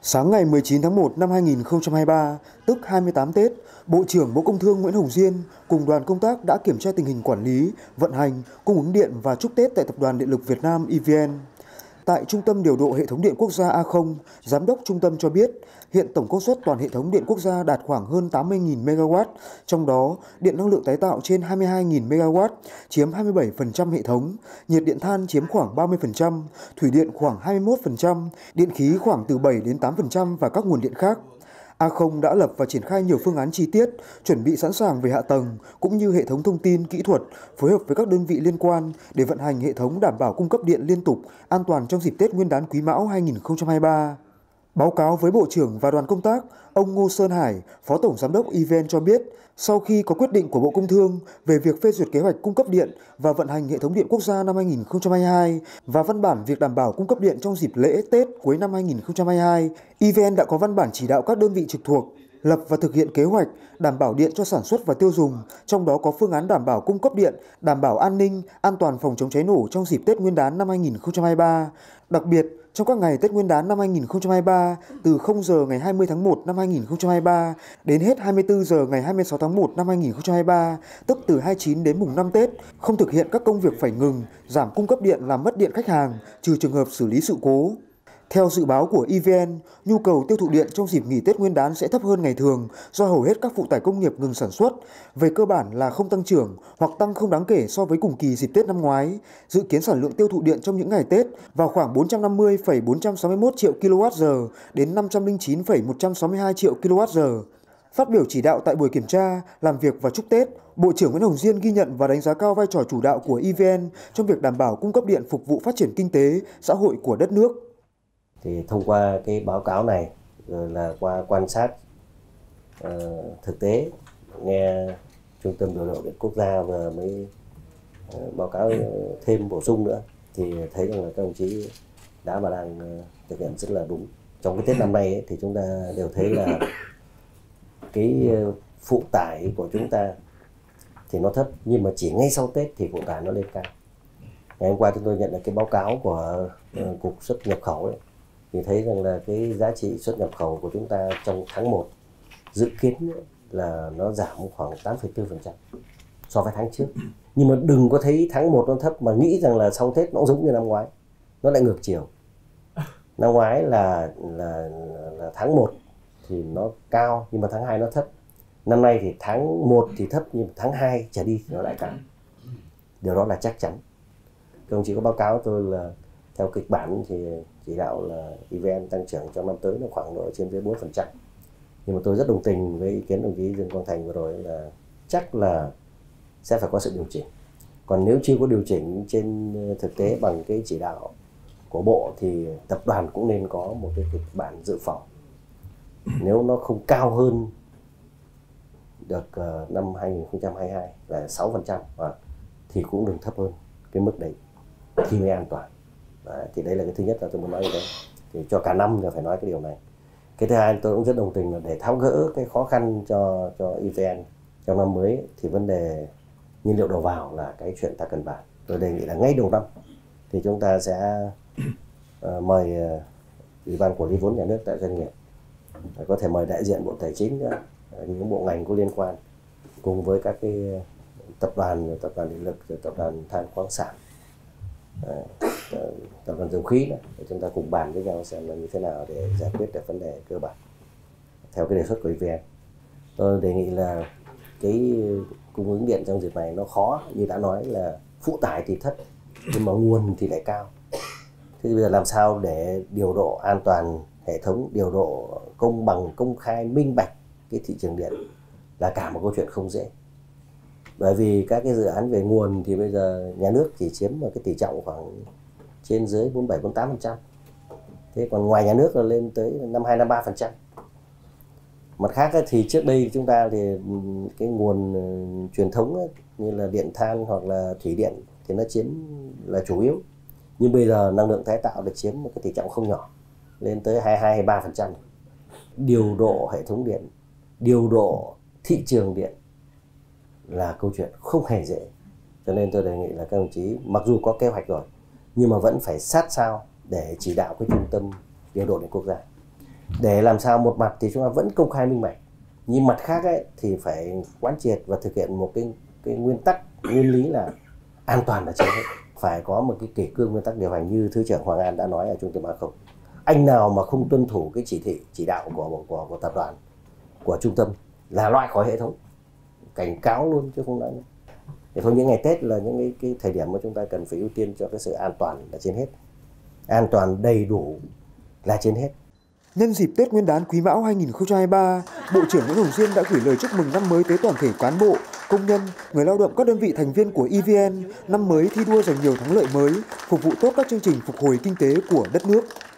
Sáng ngày 19 tháng 1 năm 2023, tức 28 Tết, Bộ trưởng Bộ Công Thương Nguyễn Hồng Diên cùng đoàn công tác đã kiểm tra tình hình quản lý, vận hành, cung ứng điện và chúc Tết tại Tập đoàn Điện lực Việt Nam EVN. Tại Trung tâm Điều độ Hệ thống Điện Quốc gia A0, Giám đốc Trung tâm cho biết, hiện tổng công suất toàn hệ thống điện quốc gia đạt khoảng hơn 80.000 MW, trong đó điện năng lượng tái tạo trên 22.000 MW, chiếm 27% hệ thống, nhiệt điện than chiếm khoảng 30%, thủy điện khoảng 21%, điện khí khoảng từ 7 đến 8% và các nguồn điện khác. A0 đã lập và triển khai nhiều phương án chi tiết, chuẩn bị sẵn sàng về hạ tầng cũng như hệ thống thông tin, kỹ thuật, phối hợp với các đơn vị liên quan để vận hành hệ thống đảm bảo cung cấp điện liên tục, an toàn trong dịp Tết Nguyên đán Quý Mão 2023. Báo cáo với Bộ trưởng và đoàn công tác, ông Ngô Sơn Hải, Phó Tổng Giám đốc EVN cho biết, sau khi có quyết định của Bộ Công Thương về việc phê duyệt kế hoạch cung cấp điện và vận hành hệ thống điện quốc gia năm 2022 và văn bản việc đảm bảo cung cấp điện trong dịp lễ Tết cuối năm 2022, EVN đã có văn bản chỉ đạo các đơn vị trực thuộc lập và thực hiện kế hoạch đảm bảo điện cho sản xuất và tiêu dùng, trong đó có phương án đảm bảo cung cấp điện, đảm bảo an ninh, an toàn phòng chống cháy nổ trong dịp Tết Nguyên đán năm 2023. Đặc biệt, trong các ngày Tết Nguyên đán năm 2023, từ 0 giờ ngày 20 tháng 1 năm 2023 đến hết 24 giờ ngày 26 tháng 1 năm 2023, tức từ 29 đến mùng 5 Tết, không thực hiện các công việc phải ngừng, giảm cung cấp điện làm mất điện khách hàng, trừ trường hợp xử lý sự cố. Theo dự báo của EVN, nhu cầu tiêu thụ điện trong dịp nghỉ Tết Nguyên đán sẽ thấp hơn ngày thường do hầu hết các phụ tải công nghiệp ngừng sản xuất, về cơ bản là không tăng trưởng hoặc tăng không đáng kể so với cùng kỳ dịp Tết năm ngoái. Dự kiến sản lượng tiêu thụ điện trong những ngày Tết vào khoảng 450,461 triệu kWh đến 509,162 triệu kWh. Phát biểu chỉ đạo tại buổi kiểm tra, làm việc và chúc Tết, Bộ trưởng Nguyễn Hồng Diên ghi nhận và đánh giá cao vai trò chủ đạo của EVN trong việc đảm bảo cung cấp điện phục vụ phát triển kinh tế, xã hội của đất nước. Thì thông qua cái báo cáo này, rồi là qua quan sát thực tế, nghe Trung tâm Điều độ Điện Quốc gia vừa mới báo cáo thêm bổ sung nữa, thì thấy rằng là các đồng chí đã và đang thực hiện rất là đúng. Trong cái Tết năm nay ấy, thì chúng ta đều thấy là cái phụ tải của chúng ta thì nó thấp, nhưng mà chỉ ngay sau Tết thì phụ tải nó lên cao. Ngày hôm qua chúng tôi nhận được cái báo cáo của Cục Xuất nhập khẩu ấy, thì thấy rằng là cái giá trị xuất nhập khẩu của chúng ta trong tháng 1 dự kiến là nó giảm khoảng 8,4% so với tháng trước. Nhưng mà đừng có thấy tháng 1 nó thấp mà nghĩ rằng là sau Tết nó giống như năm ngoái. Nó lại ngược chiều. Năm ngoái là tháng 1 thì nó cao nhưng mà tháng 2 nó thấp. Năm nay thì tháng 1 thì thấp nhưng tháng 2 trở đi thì nó lại cao. Điều đó là chắc chắn. Các ông chỉ có báo cáo tôi là theo kịch bản thì chỉ đạo là EVN tăng trưởng trong năm tới nó khoảng độ trên dưới 4%. Nhưng mà tôi rất đồng tình với ý kiến đồng chí Dương Quang Thành vừa rồi là chắc là sẽ phải có sự điều chỉnh. Còn nếu chưa có điều chỉnh trên thực tế bằng cái chỉ đạo của Bộ thì tập đoàn cũng nên có một cái kịch bản dự phòng. Nếu nó không cao hơn được năm 2022 là 6% thì cũng đừng thấp hơn cái mức đấy thì mới an toàn. Đấy, thì đấy là cái thứ nhất là tôi muốn nói như thế. Thì cho cả năm là phải nói cái điều này. Cái thứ hai tôi cũng rất đồng tình là để tháo gỡ cái khó khăn cho EVN trong năm mới thì vấn đề nhiên liệu đầu vào là cái chuyện ta cần bàn. Tôi đề nghị là ngay đầu năm thì chúng ta sẽ mời Ủy ban Quản lý vốn nhà nước tại doanh nghiệp, có thể mời đại diện Bộ Tài chính nữa, những bộ ngành có liên quan cùng với các cái tập đoàn điện lực, tập đoàn than khoáng sản, tập đoàn dầu khí này, để chúng ta cùng bàn với nhau xem là như thế nào để giải quyết được vấn đề cơ bản theo cái đề xuất của EVN. Tôi đề nghị là cái cung ứng điện trong dịp này nó khó, như đã nói là phụ tải thì thấp nhưng mà nguồn thì lại cao. Thế bây giờ làm sao để điều độ an toàn hệ thống, điều độ công bằng, công khai, minh bạch cái thị trường điện là cả một câu chuyện không dễ. Bởi vì các cái dự án về nguồn thì bây giờ nhà nước chỉ chiếm một cái tỷ trọng khoảng trên dưới 47-48%. Thế còn ngoài nhà nước là lên tới 52-53%. Mặt khác thì trước đây chúng ta thì cái nguồn truyền thống như là điện than hoặc là thủy điện thì nó chiếm là chủ yếu. Nhưng bây giờ năng lượng tái tạo được chiếm một cái tỷ trọng không nhỏ, lên tới 22-23%. Điều độ hệ thống điện, điều độ thị trường điện là câu chuyện không hề dễ. Cho nên tôi đề nghị là các đồng chí mặc dù có kế hoạch rồi nhưng mà vẫn phải sát sao để chỉ đạo cái trung tâm điều độ điện quốc gia Để làm sao một mặt thì chúng ta vẫn công khai minh bạch, nhưng mặt khác ấy, thì phải quán triệt và thực hiện một cái nguyên tắc, nguyên lý là an toàn là trên hết. Phải có một cái kỷ cương nguyên tắc điều hành như Thứ trưởng Hoàng An đã nói ở Trung tâm A0. Anh nào mà không tuân thủ cái chỉ thị, chỉ đạo của tập đoàn, của trung tâm là loại khỏi hệ thống. Cảnh cáo luôn chứ không nói nữa. Thì thôi, những ngày Tết là những cái thời điểm mà chúng ta cần phải ưu tiên cho cái sự an toàn là trên hết. An toàn đầy đủ là trên hết. Nhân dịp Tết Nguyên đán Quý Mão 2023, Bộ trưởng Nguyễn Hồng Diên đã gửi lời chúc mừng năm mới tới toàn thể cán bộ, công nhân, người lao động các đơn vị thành viên của EVN, năm mới thi đua giành nhiều thắng lợi mới, phục vụ tốt các chương trình phục hồi kinh tế của đất nước.